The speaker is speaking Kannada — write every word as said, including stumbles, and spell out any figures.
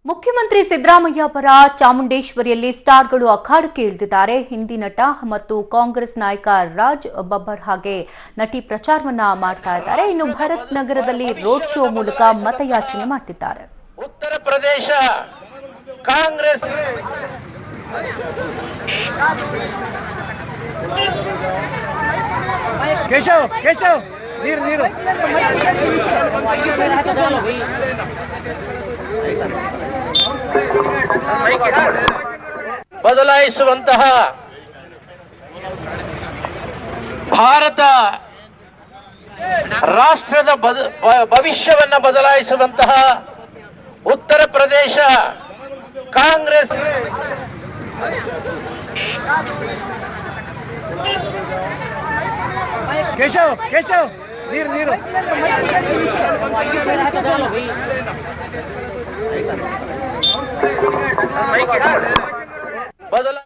ಮುಖ್ಯಮಂತ್ರಿ ಸಿದ್ದರಾಮಯ್ಯ ಪರ ಚಾಮುಂಡೇಶ್ವರಿಯಲ್ಲಿ ಸ್ಟಾರ್ಗಳು ಅಖಾಡಕ್ಕೆ ಇಳಿದಿದ್ದಾರೆ. ಹಿಂದಿ ನಟ ಮತ್ತು ಕಾಂಗ್ರೆಸ್ ನಾಯಕ ರಾಜ್ ಬಬ್ಬರ್ ಹಾಗೆ ನಟಿ ಪ್ರಚಾರವನ್ನ ಮಾಡ್ತಾ ಇದ್ದಾರೆ. ಇನ್ನು ಭರತ್ ನಗರದಲ್ಲಿ ರೋಡ್ ಶೋ ಮೂಲಕ ಮತಯಾಚನೆ ಮಾಡ್ತಿದ್ದಾರೆ. ಉತ್ತರ ಪ್ರದೇಶ ಕಾಂಗ್ರೆಸ್ ಕೇಶವ್ ಕೇಶವ್ ನೀರು ನೀರು ಬದಲಾಯಿಸುವಂತಹ ಭಾರತ ರಾಷ್ಟ್ರದ ಭವಿಷ್ಯವನ್ನ ಬದಲಾಯಿಸುವಂತಹ ಉತ್ತರ ಪ್ರದೇಶ ಕಾಂಗ್ರೆಸ್ ಕೇಶವ್ ಕೇಶವ್ ನೀರು ನೀರು ಬದಲ